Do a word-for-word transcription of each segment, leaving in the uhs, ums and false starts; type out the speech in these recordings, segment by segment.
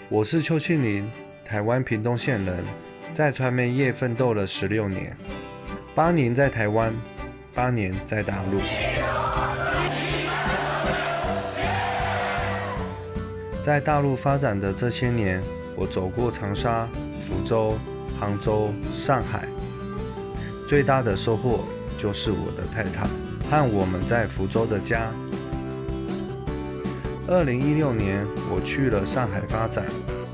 我是邱庆林，台湾屏东县人，在传媒业奋斗了十六年，八年在台湾，八年在大陆。在大陆发展的这些年，我走过长沙、福州、杭州、上海，最大的收获就是我的太太和我们在福州的家。二零一六年，我去了上海发展，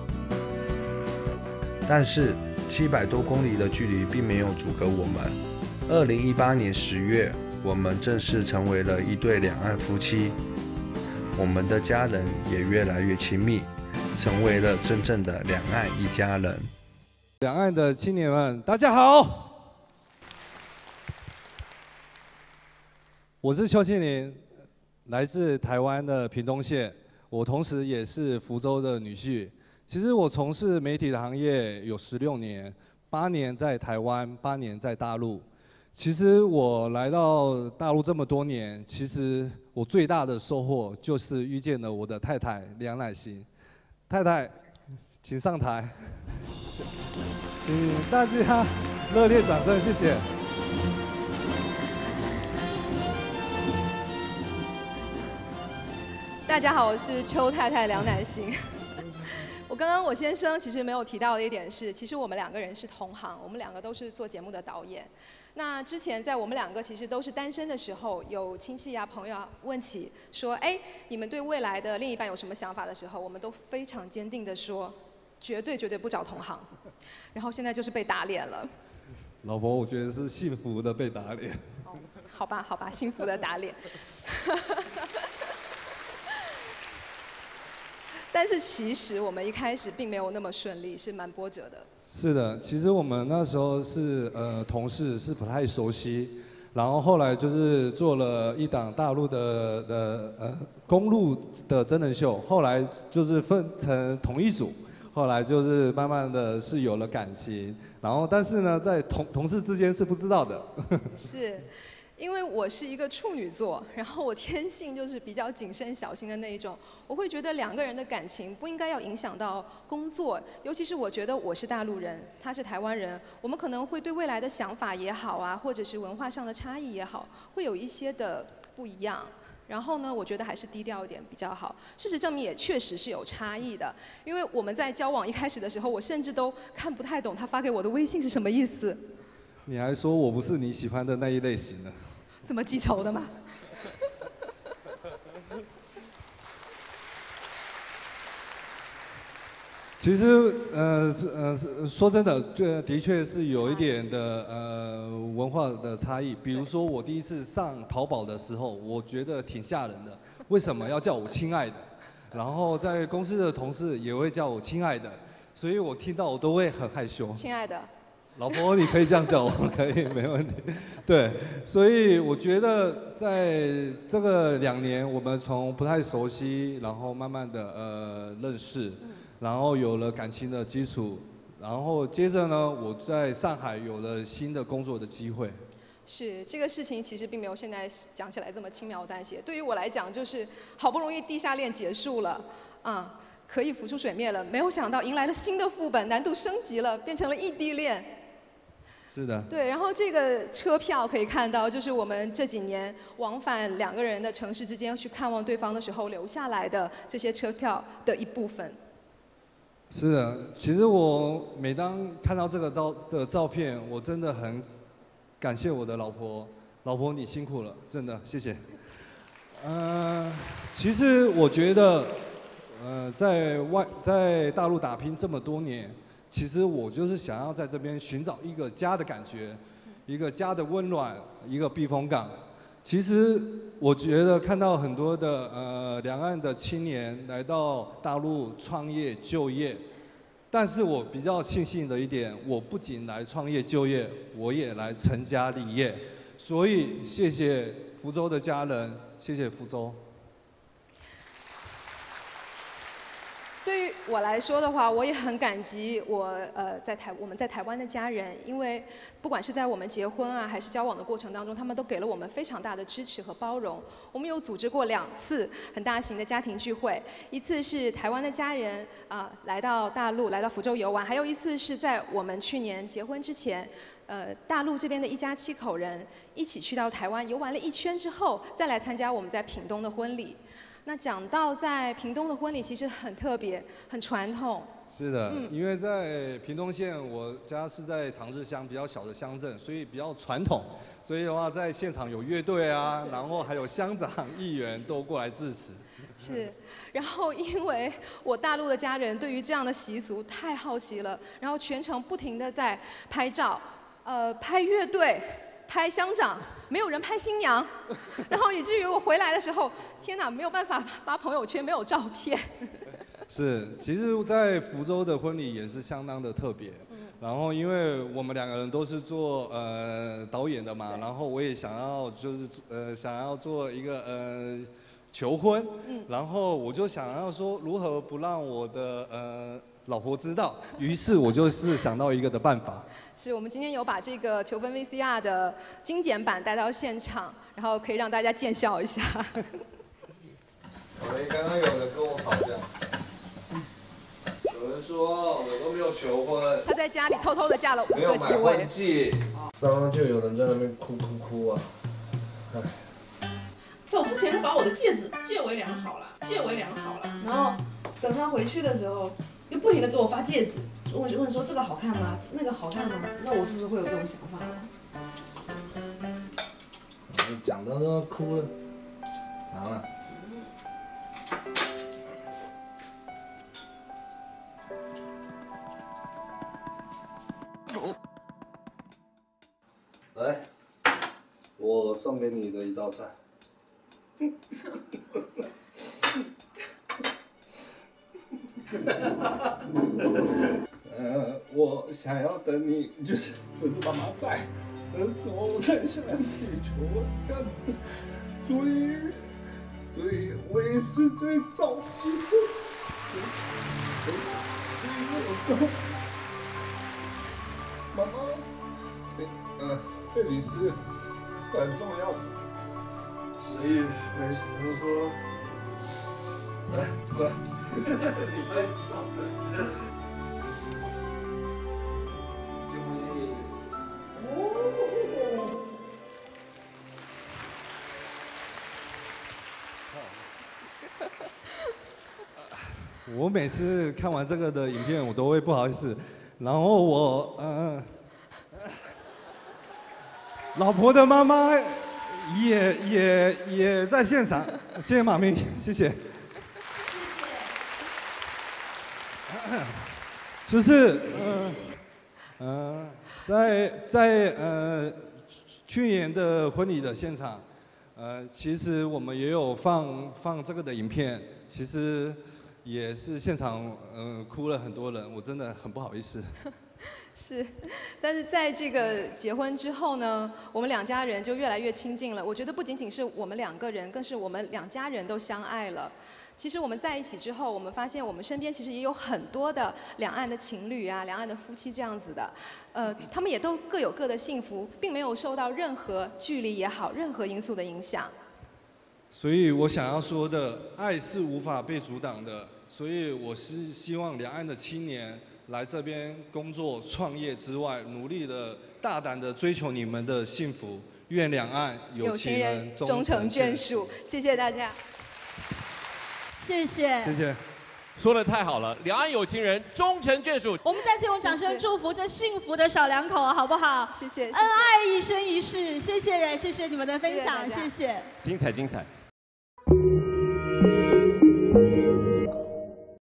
但是七百多公里的距离并没有阻隔我们。二零一八年十月，我们正式成为了一对两岸夫妻，我们的家人也越来越亲密，成为了真正的两岸一家人。 两岸的青年们，大家好，我是邱庆林，来自台湾的屏东县，我同时也是福州的女婿。其实我从事媒体的行业有十六年，八年在台湾，八年在大陆。其实我来到大陆这么多年，其实我最大的收获就是遇见了我的太太梁乃行。太太，请上台，请大家热烈掌声，谢谢。 大家好，我是邱太太梁乃行。我刚刚我先生其实没有提到的一点是，其实我们两个人是同行，我们两个都是做节目的导演。那之前在我们两个其实都是单身的时候，有亲戚啊朋友啊问起说，哎，你们对未来的另一半有什么想法的时候，我们都非常坚定的说，绝对绝对不找同行。然后现在就是被打脸了。 老婆，我觉得是幸福的被打脸。 哦，好吧好吧，幸福的打脸。但是其实我们一开始并没有那么顺利，是蛮波折的。 是的，其实我们那时候是呃同事，是不太熟悉，然后后来就是做了一档大陆的的呃公路的真人秀，后来就是分成同一组，后来就是慢慢的是有了感情，然后但是呢，在同同事之间是不知道的。 是。因为我是一个处女座，然后我天性就是比较谨慎小心的那一种，我会觉得两个人的感情不应该要影响到工作，尤其是我觉得我是大陆人，他是台湾人，我们可能会对未来的想法也好啊，或者是文化上的差异也好，会有一些的不一样。然后呢，我觉得还是低调一点比较好。事实证明也确实是有差异的，因为我们在交往一开始的时候，我甚至都看不太懂他发给我的微信是什么意思。 你还说我不是你喜欢的那一类型的。 这么记仇的吗？ 其实，呃呃，说真的，这的确是有一点的呃文化的差异。比如说，我第一次上淘宝的时候，我觉得挺吓人的。为什么要叫我亲爱的？然后在公司的同事也会叫我亲爱的，所以我听到我都会很害羞。 亲爱的。 老婆，你可以这样叫我，可以，没问题。对，所以我觉得在这个两年，我们从不太熟悉，然后慢慢的呃认识，然后有了感情的基础，然后接着呢，我在上海有了新的工作的机会。 是，这个事情其实并没有现在讲起来这么轻描淡写。对于我来讲，就是好不容易地下恋结束了，啊、嗯，可以浮出水面了，没有想到迎来了新的副本，难度升级了，变成了异地恋。 是的。 对，然后这个车票可以看到，就是我们这几年往返两个人的城市之间去看望对方的时候留下来的这些车票的一部分。 是的，其实我每当看到这个照的照片，我真的很感谢我的老婆。老婆，你辛苦了，真的谢谢。呃，其实我觉得，呃，在外在大陆打拼这么多年。其实我就是想要在这边寻找一个家的感觉，一个家的温暖，一个避风港。其实我觉得看到很多的呃两岸的青年来到大陆创业就业，但是我比较庆幸的一点，我不仅来创业就业，我也来成家立业。所以谢谢福州的家人，谢谢福州。 对于我来说的话，我也很感激我呃在台我们在台湾的家人，因为不管是在我们结婚啊还是交往的过程当中，他们都给了我们非常大的支持和包容。我们有组织过两次很大型的家庭聚会，一次是台湾的家人啊、呃、来到大陆来到福州游玩，还有一次是在我们去年结婚之前。呃，大陆这边的一家七口人一起去到台湾游玩了一圈之后，再来参加我们在屏东的婚礼。那讲到在屏东的婚礼，其实很特别，很传统。 是的，嗯、因为在屏东县，我家是在长治乡比较小的乡镇，所以比较传统。所以的话，在现场有乐队啊，然后还有乡长、议员都过来致辞。 是，然后因为我大陆的家人对于这样的习俗太好奇了，然后全程不停地在拍照。呃，拍乐队，拍乡长，没有人拍新娘，然后以至于我回来的时候，天哪，没有办法发朋友圈，没有照片。 是，其实，在福州的婚礼也是相当的特别。然后，因为我们两个人都是做呃导演的嘛，然后我也想要就是呃想要做一个呃求婚，然后我就想要说如何不让我的呃。老婆知道，于是我就是想到一个的办法。 是我们今天有把这个求婚 V C R 的精简版带到现场，然后可以让大家见笑一下。 喂，刚刚有人跟我吵架，有人说我都没有求婚。 他在家里偷偷的嫁了五个机位。 没有买婚戒。刚刚就有人在那边哭哭哭啊，唉。 走之前就把我的戒指借为良好了，借为良好了，然后等他回去的时候。又不停的给我发戒指，问问说这个好看吗？那个好看吗？那我是不是会有这种想法呢？ 你讲到都要哭了，好了。来，我送给你的一道菜。呃，我想要等你，就是就是妈妈在的时候，我才想要去求婚这样子，所以，所以我也是最着急的。所以我说，妈妈，对，嗯，对你是很重要的，所以我想要说，来，过来。你快走了。 我每次看完这个的影片，我都会不好意思，然后我嗯、呃，老婆的妈妈也也也在现场，谢谢妈咪，谢谢。就是嗯嗯、呃，在在呃去年的婚礼的现场，呃，其实我们也有放放这个的影片，其实也是现场嗯、呃、哭了很多人，我真的很不好意思。 是，但是在这个结婚之后呢，我们两家人就越来越亲近了。我觉得不仅仅是我们两个人，更是我们两家人都相爱了。其实我们在一起之后，我们发现我们身边其实也有很多的两岸的情侣啊，两岸的夫妻这样子的，呃，他们也都各有各的幸福，并没有受到任何距离也好，任何因素的影响。 所以我想要说的，爱是无法被阻挡的。所以我是希望两岸的青年来这边工作、创业之外，努力的、大胆的追求你们的幸福。愿两岸有情人终成眷属。 谢谢大家。 谢谢， 谢谢， 说得太好了，两岸有情人终成眷属。 我们再次用掌声祝福这幸福的小两口，好不好？ 谢谢， 恩爱一生一世，谢谢，谢谢你们的分享，谢谢， 精彩精彩。